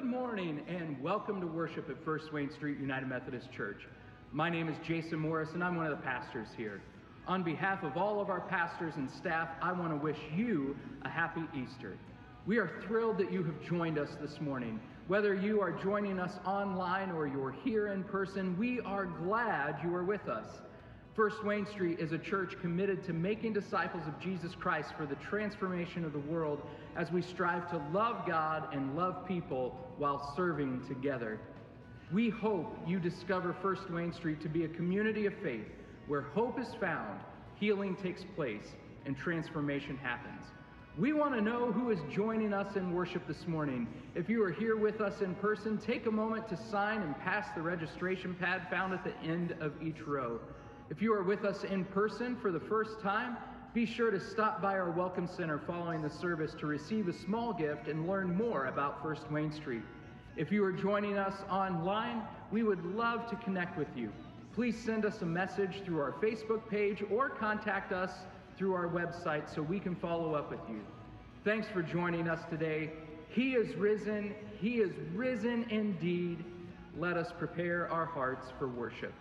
Good morning and welcome to worship at First Wayne Street United Methodist Church. My name is Jason Morris and I'm one of the pastors here. On behalf of all of our pastors and staff, I want to wish you a happy Easter. We are thrilled that you have joined us this morning. Whether you are joining us online or you're here in person, we are glad you are with us. First Wayne Street is a church committed to making disciples of Jesus Christ for the transformation of the world as we strive to love God and love people while serving together. We hope you discover First Wayne Street to be a community of faith where hope is found, healing takes place, and transformation happens. We want to know who is joining us in worship this morning. If you are here with us in person, take a moment to sign and pass the registration pad found at the end of each row. If you are with us in person for the first time, be sure to stop by our Welcome Center following the service to receive a small gift and learn more about First Wayne Street. If you are joining us online, we would love to connect with you. Please send us a message through our Facebook page or contact us through our website so we can follow up with you. Thanks for joining us today. He is risen. He is risen indeed. Let us prepare our hearts for worship.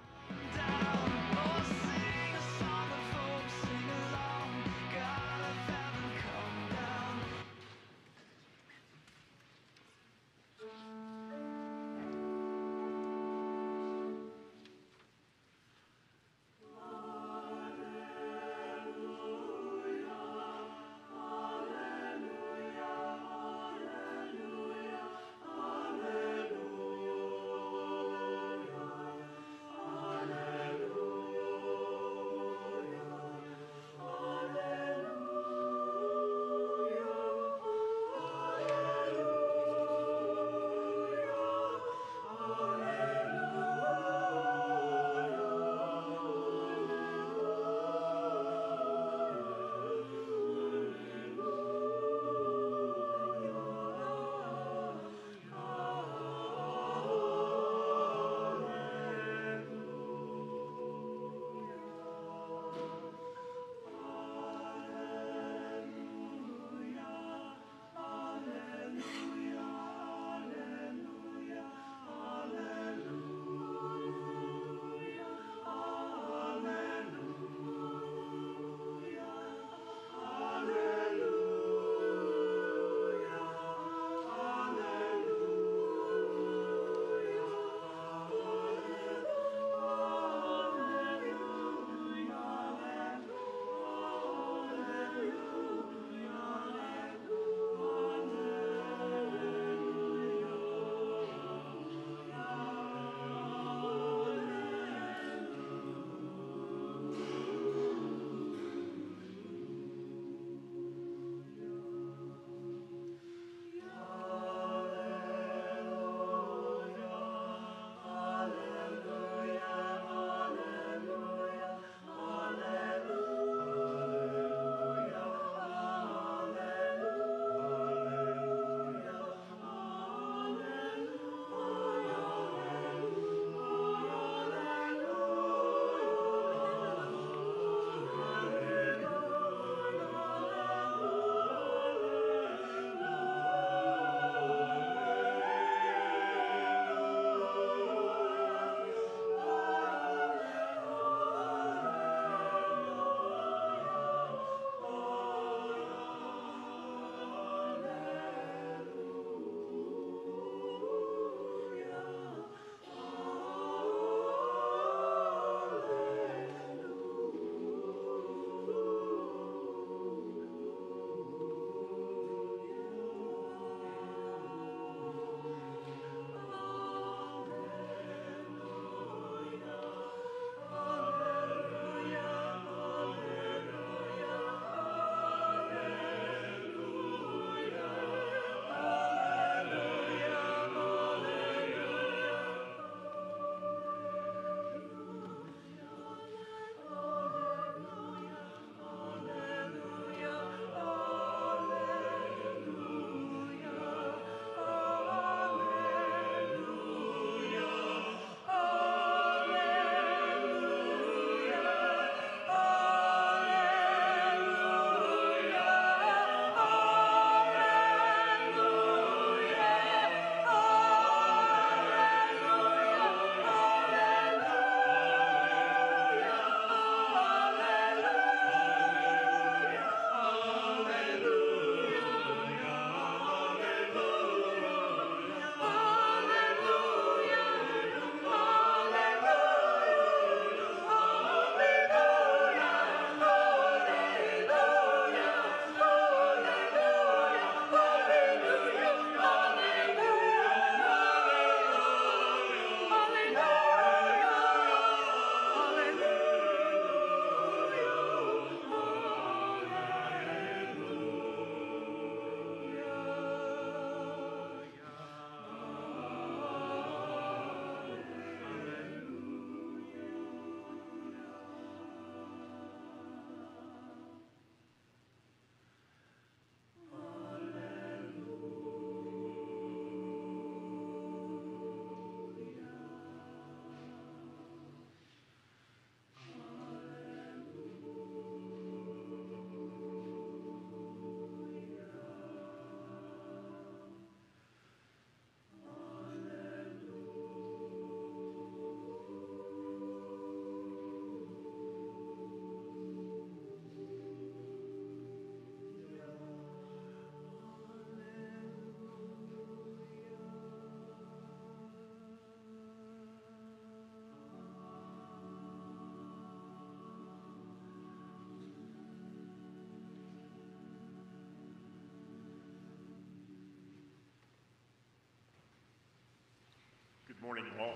Morning, all.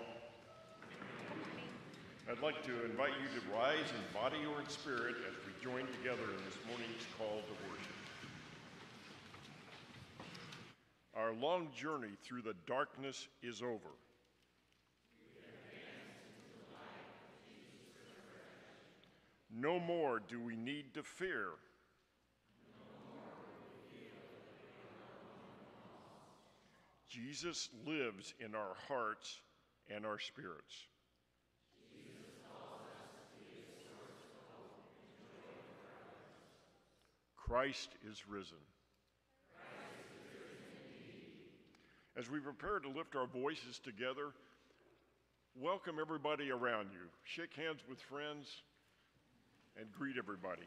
I'd like to invite you to rise in body or in spirit as we join together in this morning's call to worship. Our long journey through the darkness is over. No more do we need to fear. Jesus lives in our hearts and our spirits. Christ is risen. As we prepare to lift our voices together, welcome everybody around you. Shake hands with friends and greet everybody.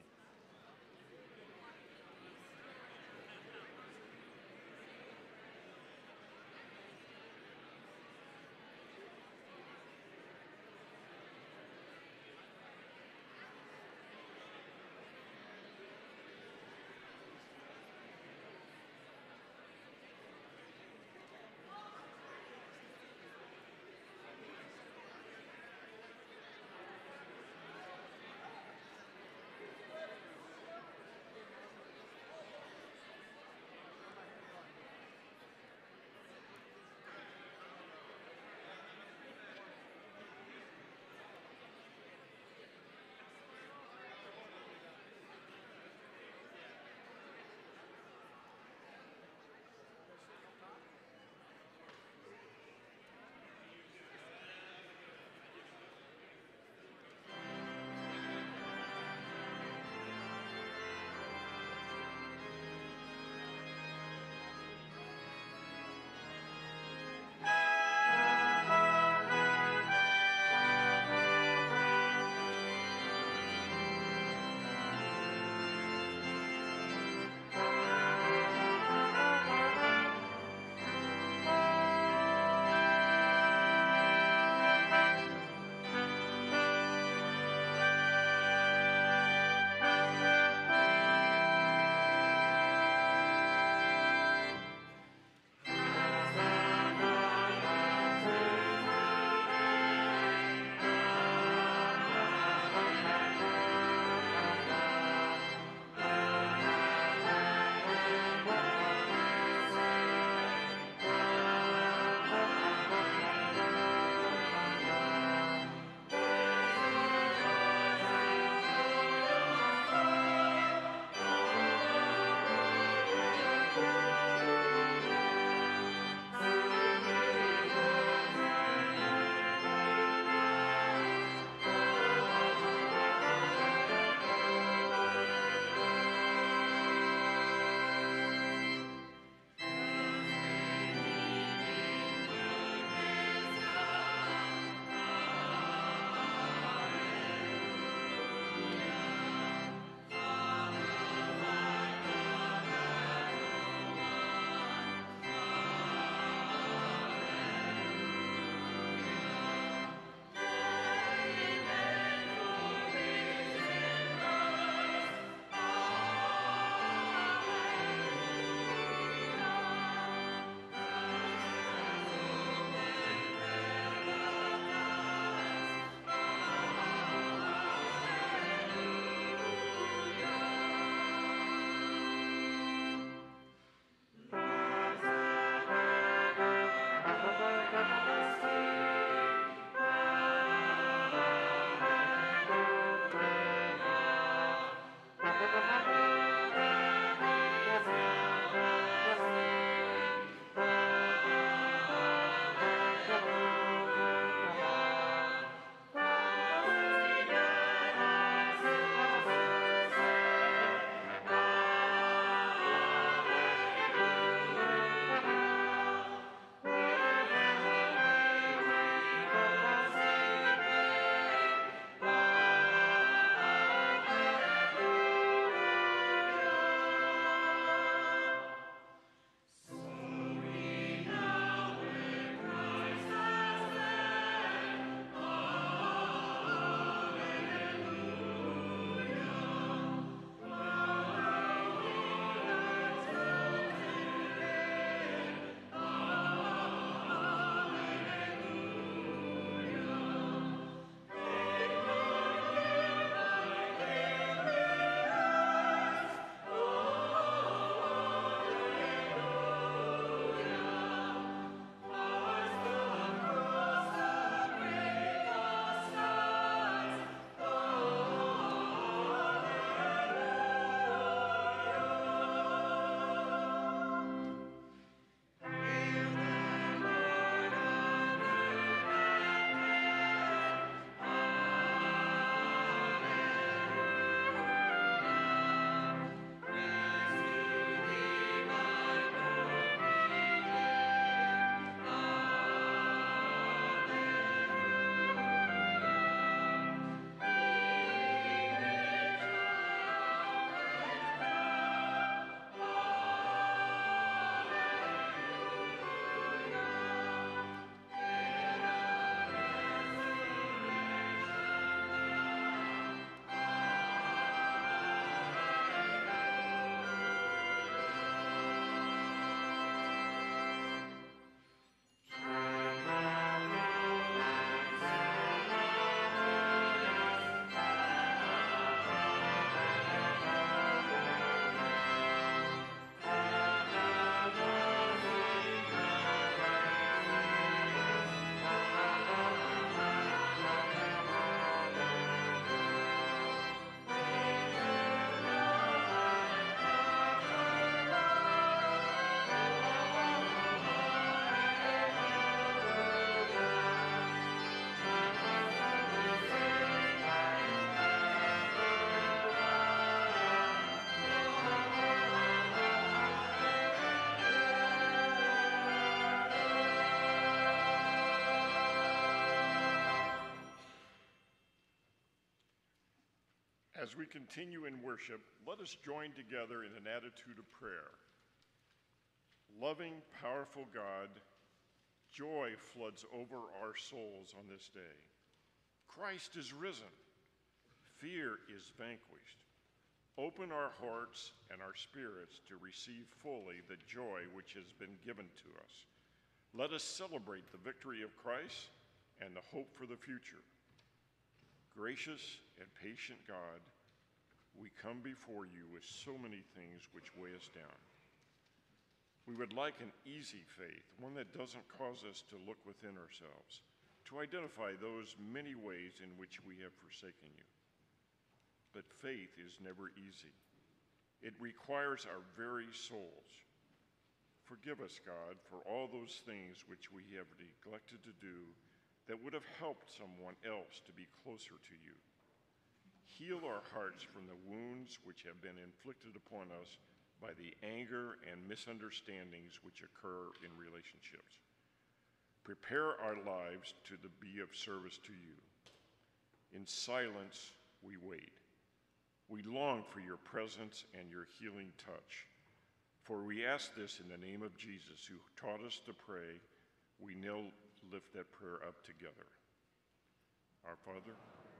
As we continue in worship, let us join together in an attitude of prayer. Loving, powerful God, joy floods over our souls on this day. Christ is risen. Fear is vanquished. Open our hearts and our spirits to receive fully the joy which has been given to us. Let us celebrate the victory of Christ and the hope for the future. Gracious and patient God, we come before you with so many things which weigh us down. We would like an easy faith, one that doesn't cause us to look within ourselves, to identify those many ways in which we have forsaken you. But faith is never easy. It requires our very souls. Forgive us, God, for all those things which we have neglected to do that would have helped someone else to be closer to you. Heal our hearts from the wounds which have been inflicted upon us by the anger and misunderstandings which occur in relationships. Prepare our lives to be of service to you. In silence, we wait. We long for your presence and your healing touch. For we ask this in the name of Jesus, who taught us to pray. We now lift that prayer up together. Our Father,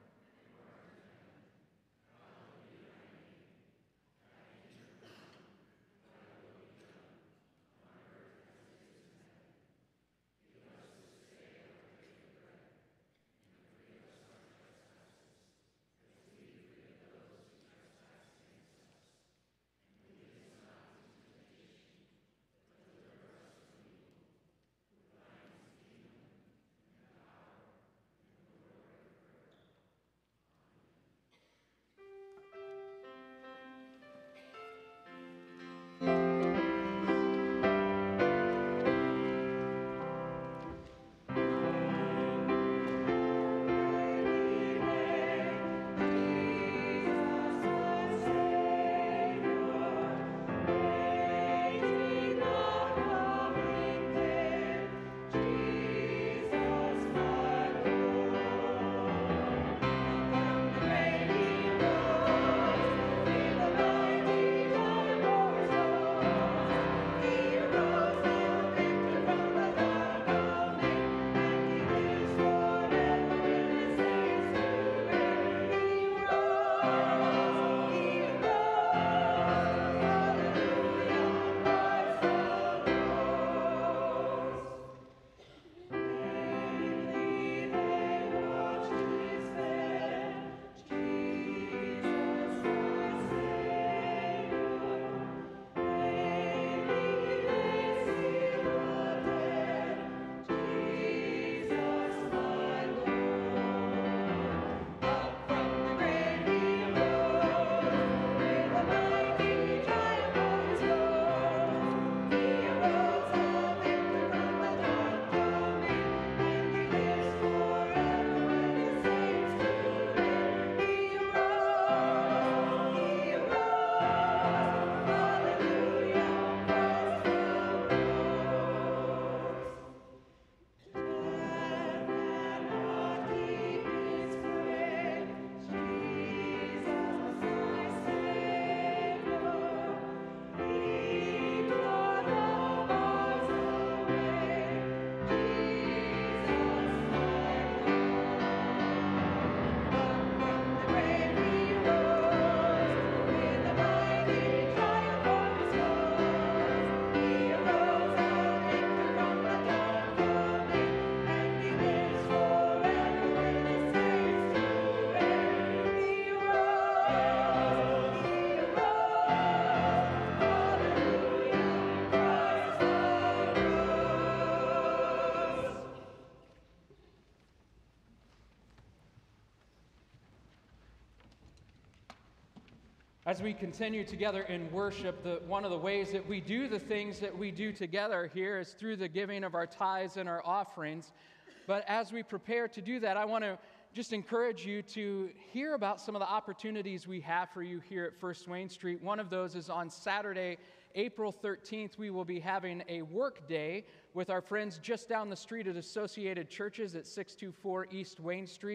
As we continue together in worship, one of the ways that we do the things that we do together here is through the giving of our tithes and our offerings. But as we prepare to do that, I want to just encourage you to hear about some of the opportunities we have for you here at First Wayne Street. One of those is on Saturday, April 13th. We will be having a work day with our friends just down the street at Associated Churches at 624 East Wayne Street.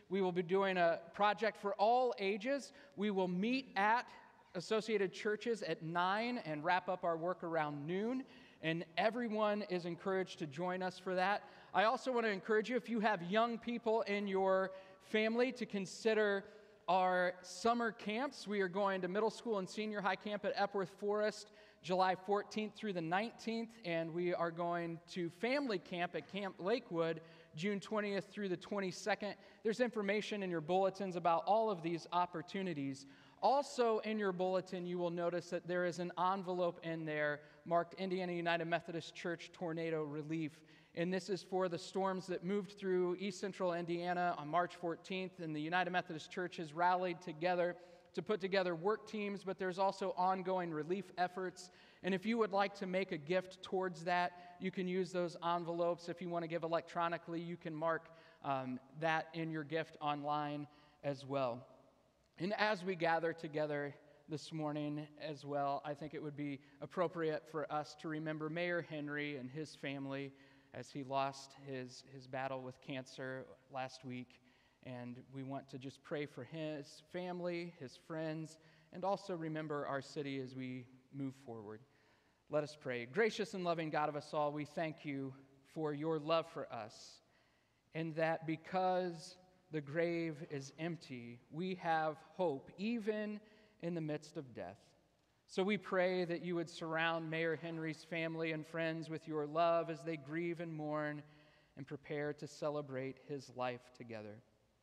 We will be doing a project for all ages. We will meet at Associated Churches at 9 and wrap up our work around noon. And everyone is encouraged to join us for that. I also want to encourage you, if you have young people in your family, to consider our summer camps. We are going to middle school and senior high camp at Epworth Forest, July 14th through the 19th, and we are going to family camp at Camp Lakewood, June 20th through the 22nd. There's information in your bulletins about all of these opportunities. Also in your bulletin, you will notice that there is an envelope in there marked Indiana United Methodist Church Tornado Relief. And this is for the storms that moved through East Central Indiana on March 14th. And the United Methodist Church has rallied together to put together work teams, but there's also ongoing relief efforts. And if you would like to make a gift towards that, you can use those envelopes. If you want to give electronically, you can mark that in your gift online as well. And as we gather together this morning as well, I think it would be appropriate for us to remember Mayor Henry and his family as he lost his battle with cancer last week. And we want to just pray for his family, his friends, and also remember our city as we move forward. Let us pray. Gracious and loving God of us all, we thank you for your love for us, and that because the grave is empty, we have hope even in the midst of death. So we pray that you would surround Mayor Henry's family and friends with your love as they grieve and mourn and prepare to celebrate his life together.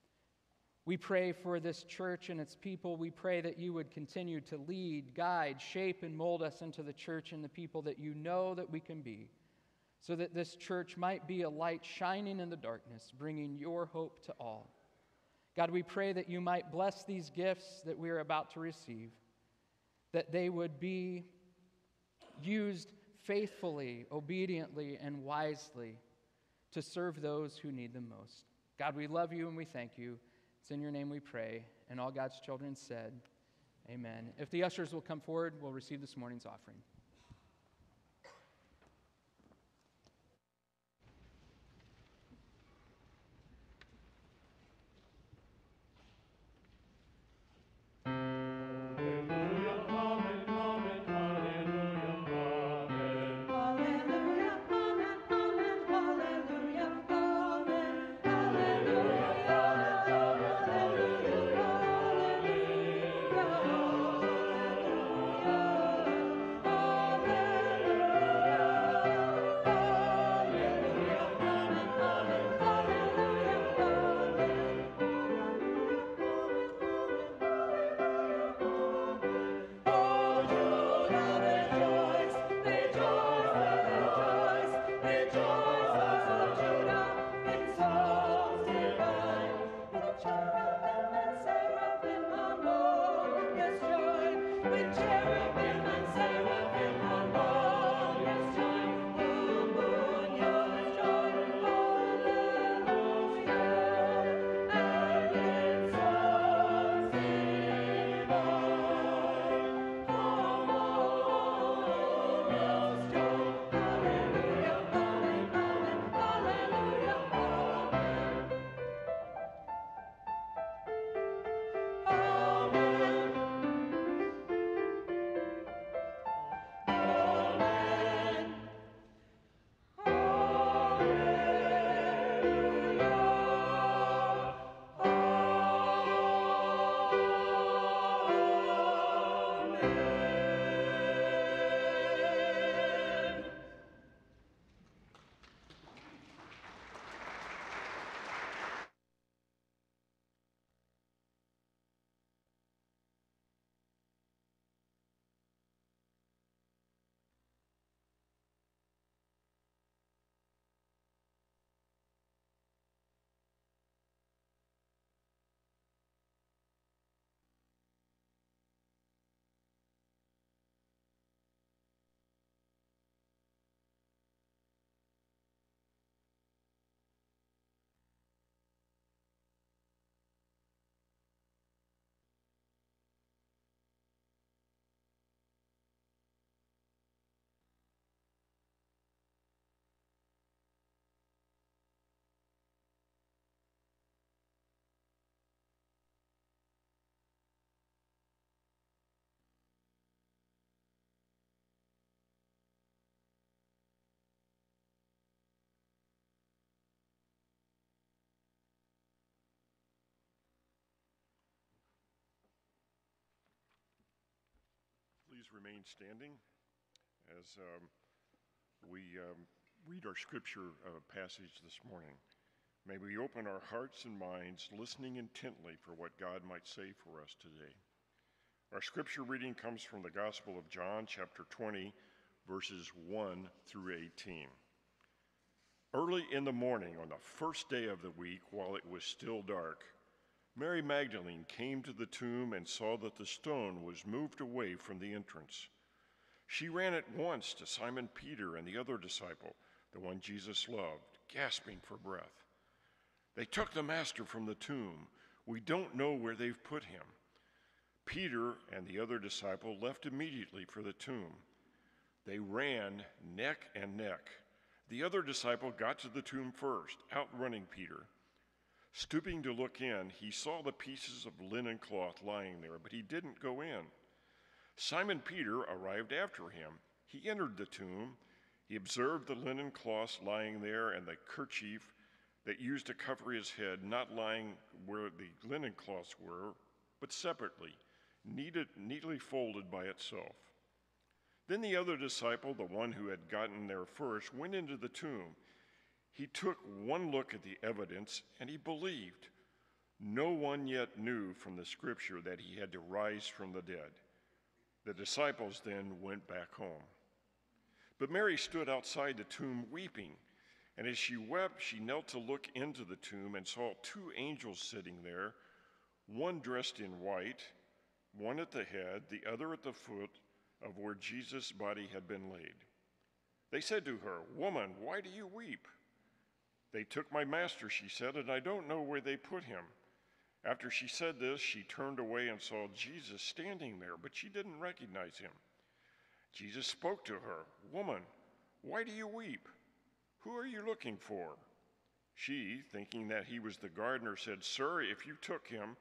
We pray for this church and its people. We pray that you would continue to lead, guide, shape, and mold us into the church and the people that you know that we can be, so that this church might be a light shining in the darkness, bringing your hope to all. God, we pray that you might bless these gifts that we are about to receive, that they would be used faithfully, obediently, and wisely to serve those who need them most. God, we love you and we thank you. It's in your name we pray. And all God's children said, amen. If the ushers will come forward, we'll receive this morning's offering. please remain standing as we read our scripture passage this morning. May we open our hearts and minds, listening intently for what God might say for us today. Our scripture reading comes from the Gospel of John, chapter 20, verses 1 through 18. Early in the morning, on the first day of the week, while it was still dark, Mary Magdalene came to the tomb and saw that the stone was moved away from the entrance. She ran at once to Simon Peter and the other disciple, the one Jesus loved, gasping for breath. "They took the Master from the tomb. We don't know where they've put him." Peter and the other disciple left immediately for the tomb. They ran neck and neck. The other disciple got to the tomb first, outrunning Peter. Stooping to look in, he saw the pieces of linen cloth lying there, but he didn't go in. Simon Peter arrived after him. He entered the tomb. He observed the linen cloths lying there and the kerchief that used to cover his head, not lying where the linen cloths were, but separately, neatly folded by itself. Then the other disciple, the one who had gotten there first, went into the tomb. He took one look at the evidence and he believed. No one yet knew from the scripture that he had to rise from the dead. The disciples then went back home. But Mary stood outside the tomb weeping, and as she wept, she knelt to look into the tomb and saw two angels sitting there, one dressed in white, one at the head, the other at the foot of where Jesus' body had been laid. They said to her, "Woman, why do you weep?" "They took my master," she said, "and I don't know where they put him." After she said this, she turned away and saw Jesus standing there, but she didn't recognize him. Jesus spoke to her, "Woman, why do you weep? Who are you looking for?" She, thinking that he was the gardener, said, "Sir, if you took him,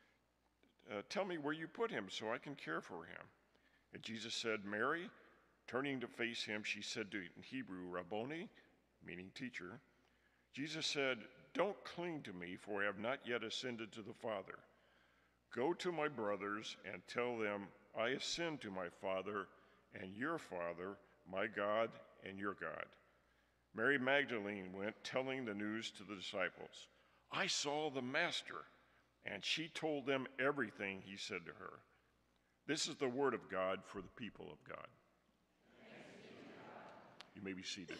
tell me where you put him so I can care for him." And Jesus said, "Mary." Turning to face him, she said in Hebrew, "Rabboni," meaning teacher. Jesus said, "Don't cling to me, for I have not yet ascended to the Father. Go to my brothers and tell them, I ascend to my Father and your Father, my God and your God." Mary Magdalene went telling the news to the disciples. "I saw the Master," and she told them everything he said to her. This is the word of God for the people of God. You may be seated.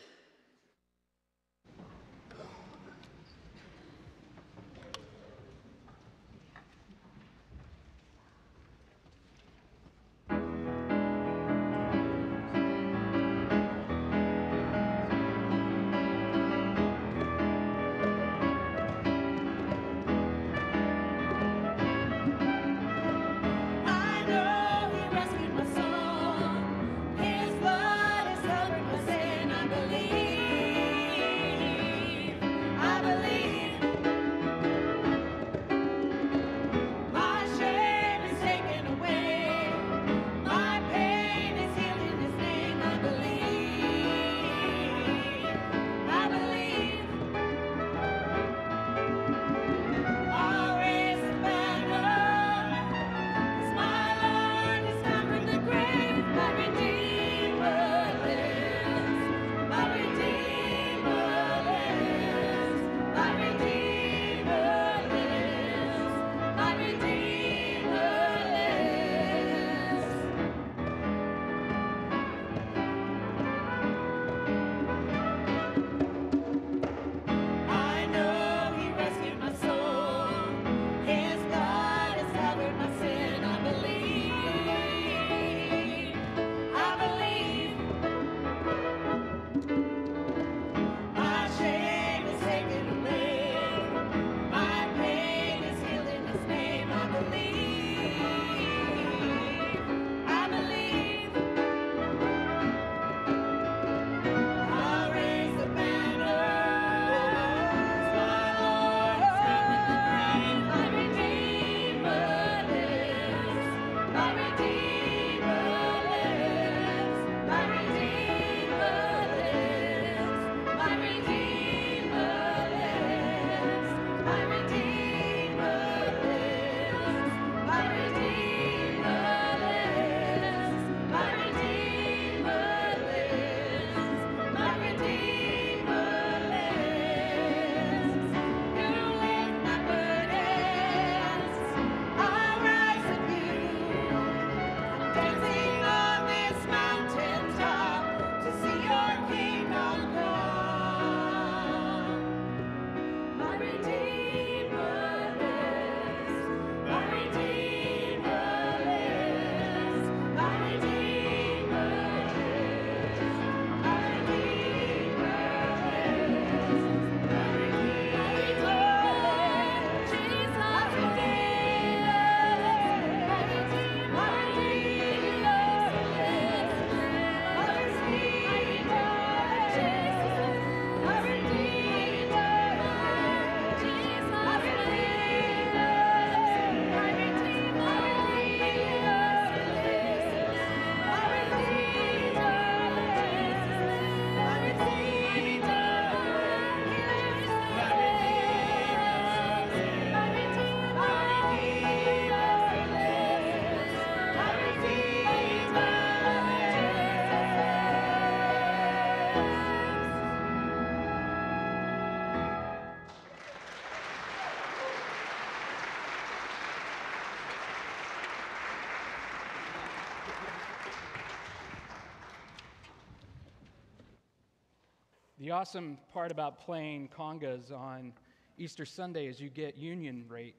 The awesome part about playing congas on Easter Sunday is you get union rate.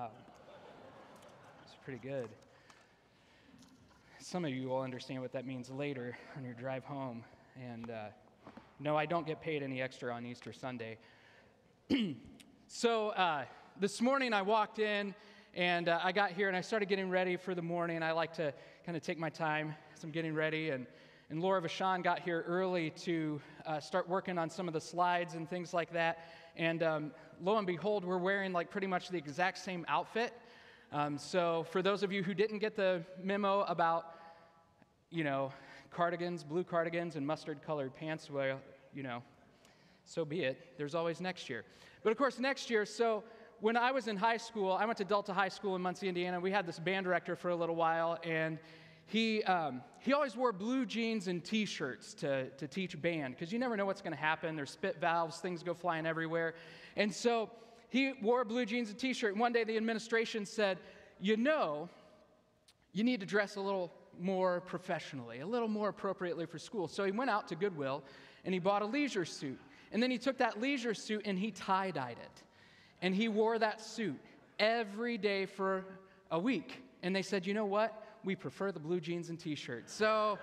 It's pretty good. Some of you will understand what that means later on your drive home. And no, I don't get paid any extra on Easter Sunday. So this morning I walked in and I got here and I started getting ready for the morning. I like to kind of take my time as I'm getting ready. And Laura Vachon got here early to start working on some of the slides and things like that. And lo and behold, we're wearing like pretty much the exact same outfit. So for those of you who didn't get the memo about, cardigans, blue cardigans and mustard-colored pants, well, so be it. There's always next year. But of course, next year, so when I was in high school, I went to Delta High School in Muncie, Indiana. We had this band director for a little while, and he always wore blue jeans and T-shirts to teach band, because you never know what's going to happen. There's spit valves, things go flying everywhere. And so he wore blue jeans and T-shirt. And one day the administration said, you need to dress a little more professionally, a little more appropriately for school. So he went out to Goodwill, and he bought a leisure suit. And then he took that leisure suit, and he tie-dyed it. And he wore that suit every day for a week. And they said, you know what? We prefer the blue jeans and T-shirts. So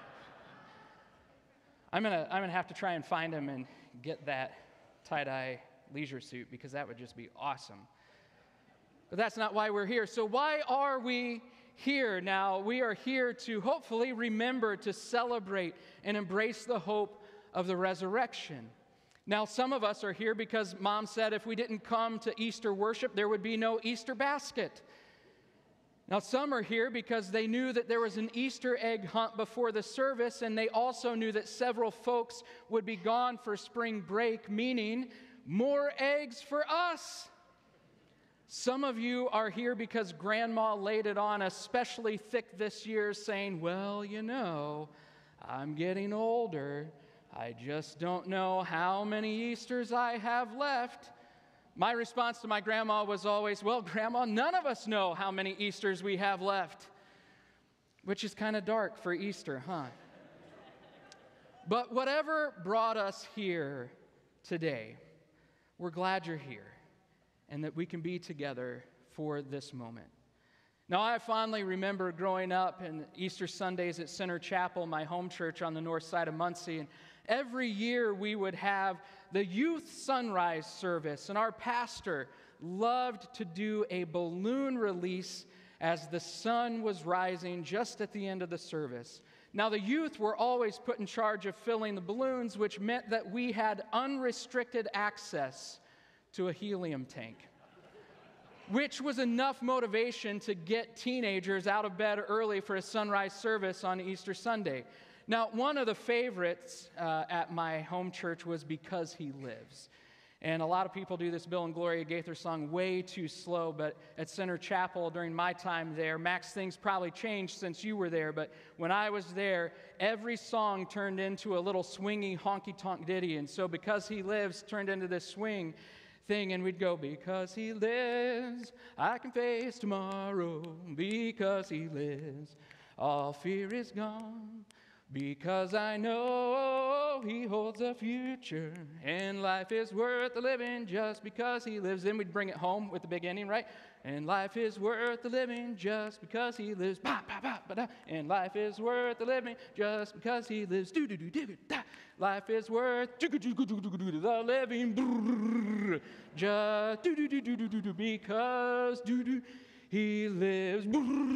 I'm gonna have to try and find him and get that tie-dye leisure suit, because that would just be awesome. But that's not why we're here. So why are we here now? We are here to hopefully remember to celebrate and embrace the hope of the resurrection. Now, some of us are here because Mom said if we didn't come to Easter worship, there would be no Easter basket. Now, some are here because they knew that there was an Easter egg hunt before the service, and they also knew that several folks would be gone for spring break, meaning more eggs for us. Some of you are here because Grandma laid it on especially thick this year, saying, well, I'm getting older. I just don't know how many Easters I have left. My response to my grandma was always, well, Grandma, none of us know how many Easters we have left. Which is kind of dark for Easter, huh? But whatever brought us here today, we're glad you're here and that we can be together for this moment. Now, I fondly remember growing up in Easter Sundays at Center Chapel, my home church on the north side of Muncie, and every year we would have the youth sunrise service, and our pastor loved to do a balloon release as the sun was rising just at the end of the service. Now, the youth were always put in charge of filling the balloons, which meant that we had unrestricted access to a helium tank, which was enough motivation to get teenagers out of bed early for a sunrise service on Easter Sunday. Now, one of the favorites at my home church was Because He Lives. And a lot of people do this Bill and Gloria Gaither song way too slow, but at Center Chapel during my time there, Max, things probably changed since you were there, but when I was there, every song turned into a little swingy honky-tonk ditty, and so Because He Lives turned into this swing thing, and we'd go, because He lives, I can face tomorrow. Because He lives, all fear is gone. Because I know He holds a future, and life is worth the living just because He lives. Then we'd bring it home with the big ending, right? And life is worth the living just because He lives. Ba, ba, ba, ba, da. And life is worth the living just because He lives. Do, do, do, do, da. Life is worth the living just do, do, do, do, do, do, do, because do, do, He lives.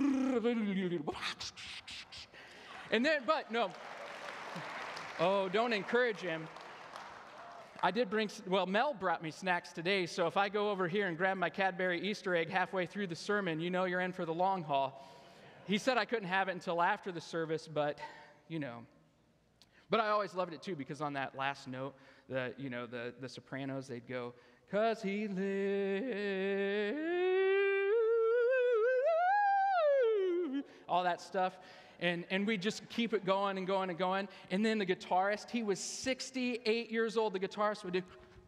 And then, but no. Oh, don't encourage him. I did bring, Mel brought me snacks today, so if I go over here and grab my Cadbury Easter egg halfway through the sermon, you're in for the long haul. He said I couldn't have it until after the service, but, But I always loved it, too, because on that last note, the sopranos, they'd go, 'cause He lives, all that stuff. And we just keep it going and going and going. And then the guitarist, he was 68 years old. The guitarist would do,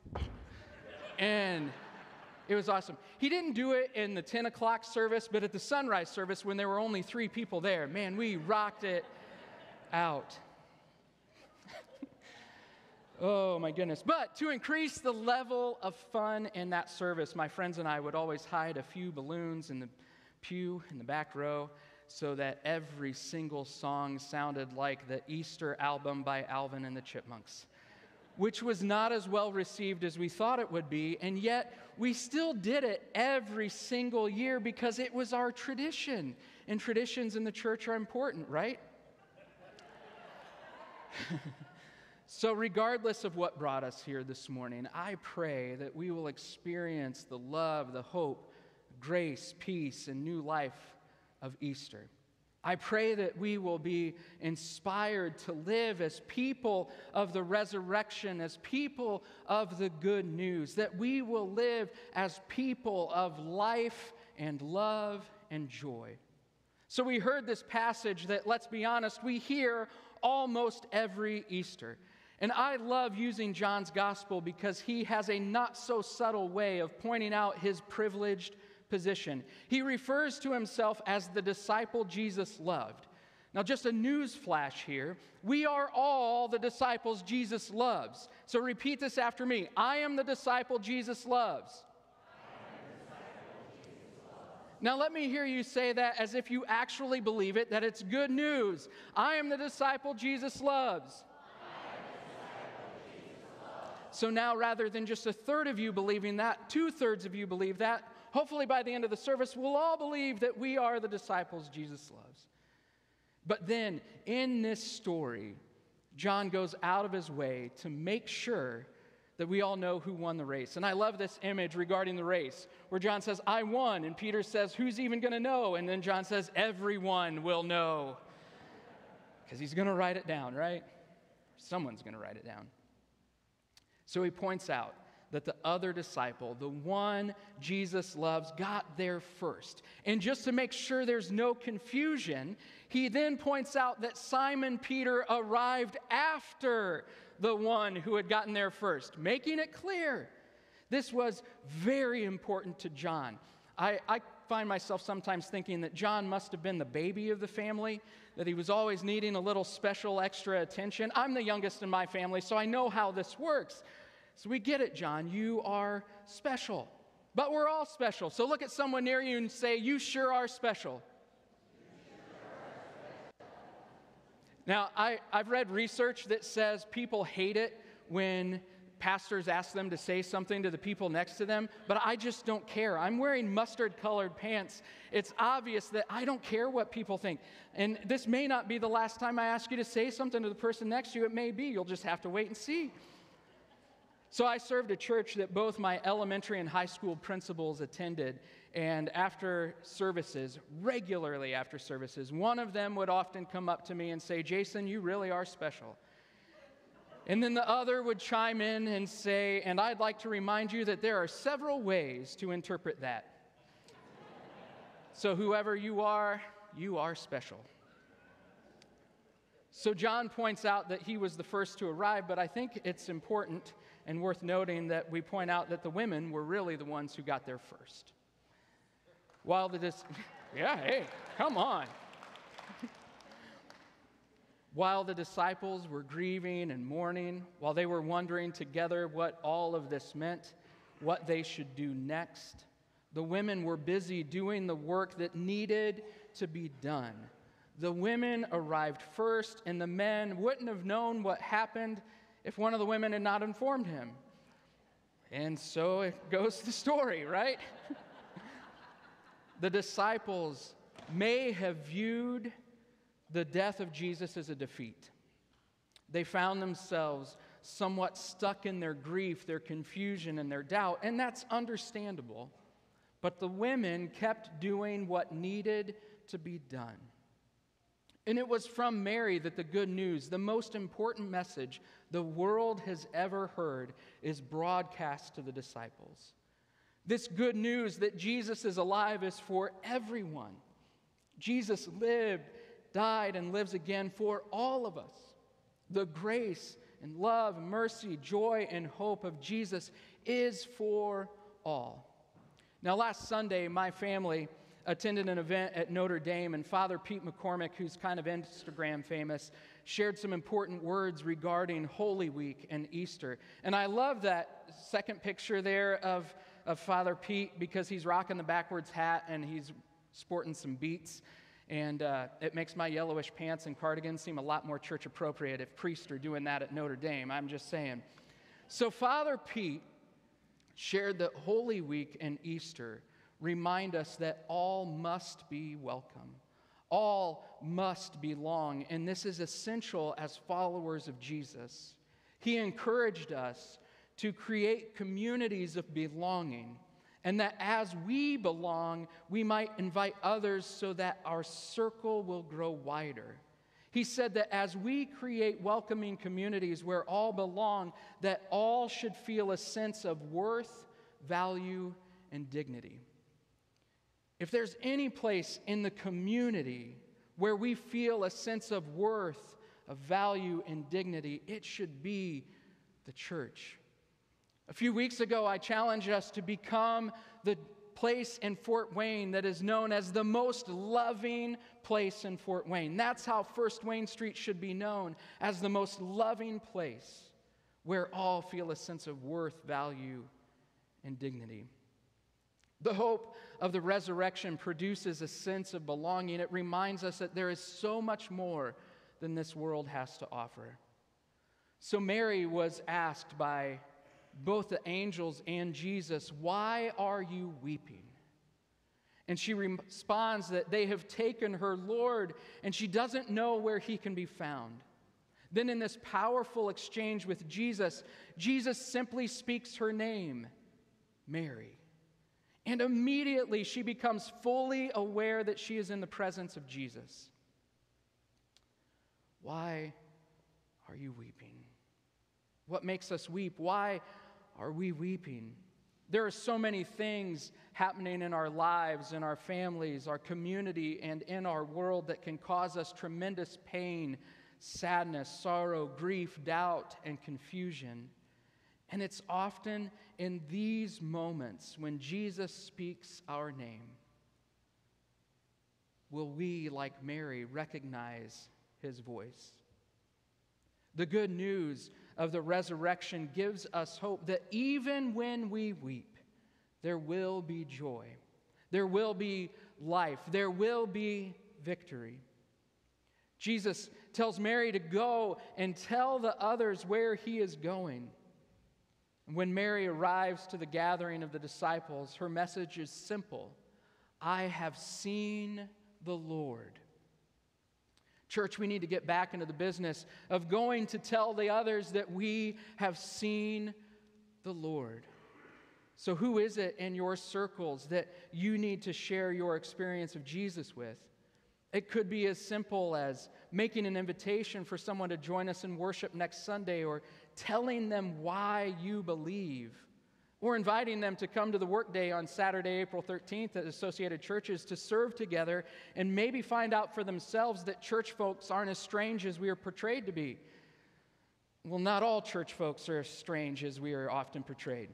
and it was awesome. He didn't do it in the 10 o'clock service, but at the sunrise service when there were only 3 people there, man, we rocked it out. Oh, my goodness. But to increase the level of fun in that service, my friends and I would always hide a few balloons in the pew in the back row so that every single song sounded like the Easter album by Alvin and the Chipmunks, which was not as well received as we thought it would be, and yet we still did it every single year because it was our tradition, and traditions in the church are important, right? So regardless of what brought us here this morning, I pray that we will experience the love, the hope, grace, peace, and new life of Easter. I pray that we will be inspired to live as people of the resurrection, as people of the good news, that we will live as people of life and love and joy. So we heard this passage that, let's be honest, we hear almost every Easter. And I love using John's gospel because he has a not so subtle way of pointing out his privileged position. He refers to himself as the disciple Jesus loved. Now, just a news flash here. We are all the disciples Jesus loves. So repeat this after me. I am the disciple Jesus loves. Now let me hear you say that as if you actually believe it, that it's good news. I am the disciple Jesus loves. So now, rather than just a third of you believing that, 2/3 of you believe that. Hopefully by the end of the service, we'll all believe that we are the disciples Jesus loves. But then, in this story, John goes out of his way to make sure that we all know who won the race. And I love this image regarding the race, where John says, I won, and Peter says, who's even going to know? And then John says, everyone will know. Because he's going to write it down, right? Someone's going to write it down. So he points out that the other disciple, the one Jesus loves, got there first. And just to make sure there's no confusion, he then points out that Simon Peter arrived after the one who had gotten there first, making it clear this was very important to John. I find myself sometimes thinking that John must have been the baby of the family, that he was always needing a little special extra attention. I'm the youngest in my family, so I know how this works. So we get it, John. You are special. But we're all special. So look at someone near you and say, you sure are special. Now, I've read research that says people hate it when pastors ask them to say something to the people next to them, but I just don't care. I'm wearing mustard-colored pants. It's obvious that I don't care what people think. And this may not be the last time I ask you to say something to the person next to you. It may be. You'll just have to wait and see. So I served a church that both my elementary and high school principals attended, and after services, regularly after services, one of them would often come up to me and say, Jason, you really are special. And then the other would chime in and say, and I'd like to remind you that there are several ways to interpret that. So whoever you are special. So John points out that he was the first to arrive, but I think it's important and worth noting that we point out that the women were really the ones who got there first. Come on. While the disciples were grieving and mourning, while they were wondering together what all of this meant, what they should do next, the women were busy doing the work that needed to be done. The women arrived first, and the men wouldn't have known what happened if one of the women had not informed him. And so it goes the story, right? The disciples may have viewed the death of Jesus as a defeat. They found themselves somewhat stuck in their grief, their confusion, and their doubt, and that's understandable. But the women kept doing what needed to be done. And it was from Mary that the good news, the most important message the world has ever heard, is broadcast to the disciples. This good news that Jesus is alive is for everyone. Jesus lived, died, and lives again for all of us. The grace and love, mercy, joy, and hope of Jesus is for all. Now, last Sunday, my family attended an event at Notre Dame, and Father Pete McCormick, who's kind of Instagram famous, shared some important words regarding Holy Week and Easter. And I love that second picture there of Father Pete, because he's rocking the backwards hat and he's sporting some beats. And it makes my yellowish pants and cardigan seem a lot more church appropriate if priests are doing that at Notre Dame. I'm just saying. So Father Pete shared that Holy Week and Easter remind us that all must be welcome. All must belong, and this is essential as followers of Jesus. He encouraged us to create communities of belonging, and that as we belong, we might invite others so that our circle will grow wider. He said that as we create welcoming communities where all belong, that all should feel a sense of worth, value, and dignity. If there's any place in the community where we feel a sense of worth, of value, and dignity, it should be the church. A few weeks ago, I challenged us to become the place in Fort Wayne that is known as the most loving place in Fort Wayne. That's how First Wayne Street should be known, as the most loving place where all feel a sense of worth, value, and dignity. The hope of the resurrection produces a sense of belonging. It reminds us that there is so much more than this world has to offer. So Mary was asked by both the angels and Jesus, "Why are you weeping?" And she responds that they have taken her Lord, and she doesn't know where he can be found. Then in this powerful exchange with Jesus, Jesus simply speaks her name, Mary. And immediately she becomes fully aware that she is in the presence of Jesus. Why are you weeping? What makes us weep? Why are we weeping? There are so many things happening in our lives, in our families, our community, and in our world that can cause us tremendous pain, sadness, sorrow, grief, doubt, and confusion. And it's often in these moments when Jesus speaks our name, will we, like Mary, recognize his voice. The good news of the resurrection gives us hope that even when we weep, there will be joy. There will be life. There will be victory. Jesus tells Mary to go and tell the others where he is going. When Mary arrives to the gathering of the disciples, her message is simple: I have seen the Lord. Church, we need to get back into the business of going to tell the others that we have seen the Lord. So who is it in your circles that you need to share your experience of Jesus with? It could be as simple as making an invitation for someone to join us in worship next Sunday, or telling them why you believe, or inviting them to come to the workday on Saturday, April 13th at Associated Churches to serve together and maybe find out for themselves that church folks aren't as strange as we are portrayed to be. Well, not all church folks are as strange as we are often portrayed.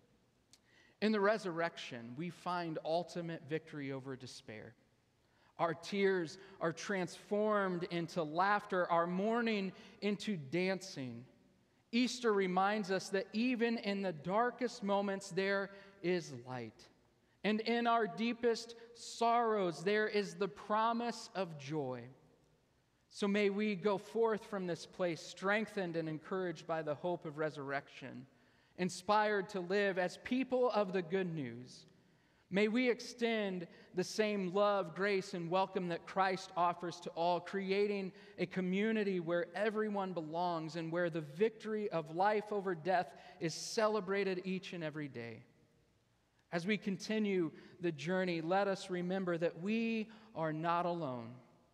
In the resurrection, we find ultimate victory over despair. Our tears are transformed into laughter, our mourning into dancing. Easter reminds us that even in the darkest moments, there is light. And in our deepest sorrows, there is the promise of joy. So may we go forth from this place strengthened and encouraged by the hope of resurrection, inspired to live as people of the good news. May we extend the same love, grace, and welcome that Christ offers to all, creating a community where everyone belongs and where the victory of life over death is celebrated each and every day. As we continue the journey, let us remember that we are not alone.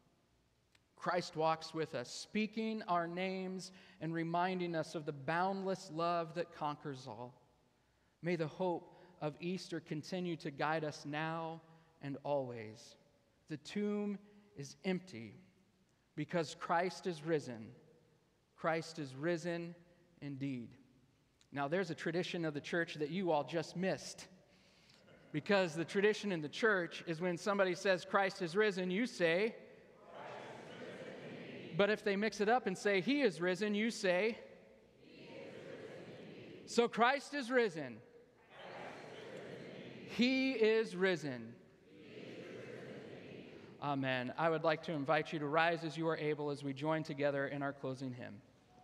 Christ walks with us, speaking our names and reminding us of the boundless love that conquers all. May the hope of Easter continue to guide us now and always. The tomb is empty because Christ is risen. Christ is risen indeed. Now, there's a tradition of the church that you all just missed. Because the tradition in the church is when somebody says Christ is risen, you say, but if they mix it up and say He is risen, you say, so Christ is risen. He is risen. Amen. I would like to invite you to rise as you are able as we join together in our closing hymn.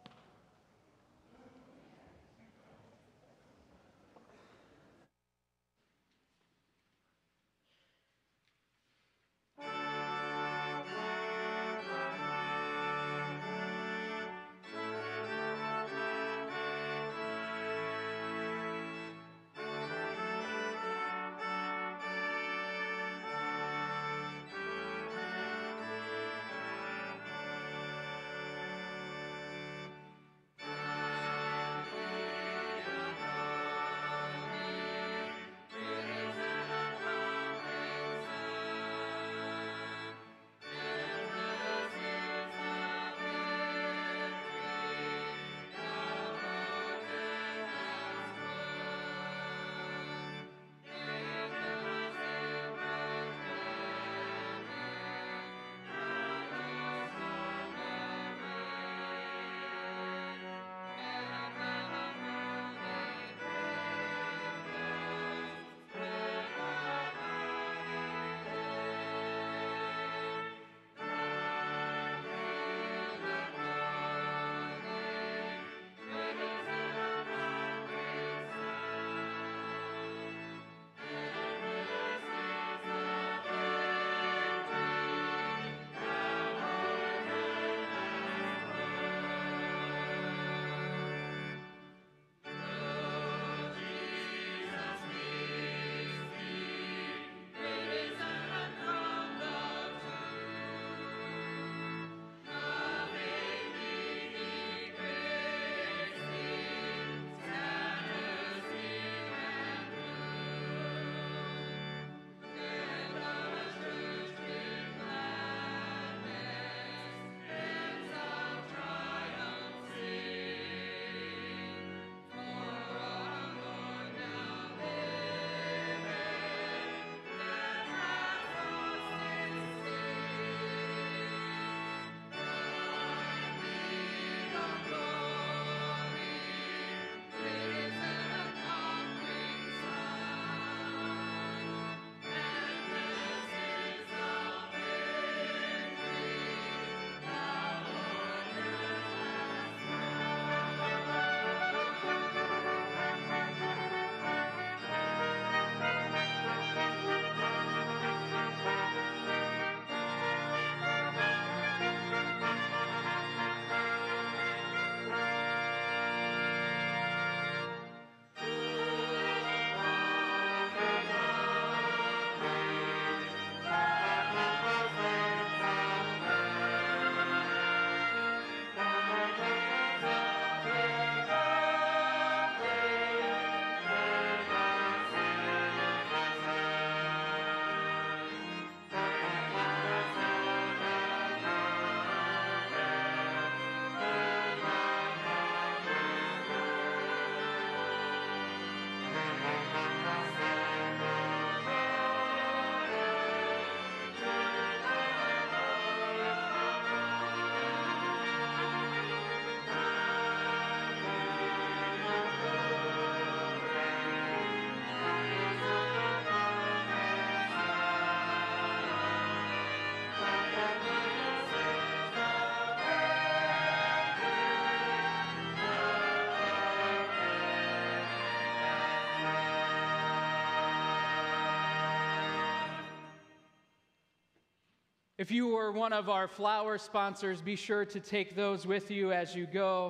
If you are one of our flower sponsors, be sure to take those with you as you go.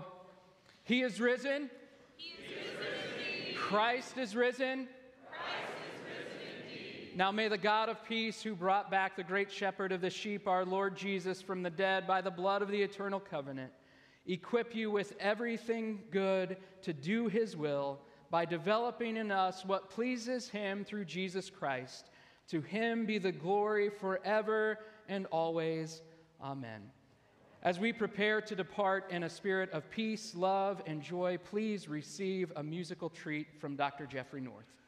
He is risen. He is risen indeed. Christ is risen. Christ is risen indeed. Now may the God of peace, who brought back the great shepherd of the sheep, our Lord Jesus, from the dead by the blood of the eternal covenant, equip you with everything good to do his will by developing in us what pleases him through Jesus Christ. To him be the glory forever and always. Amen. As we prepare to depart in a spirit of peace, love, and joy, please receive a musical treat from Dr. Jeffrey North.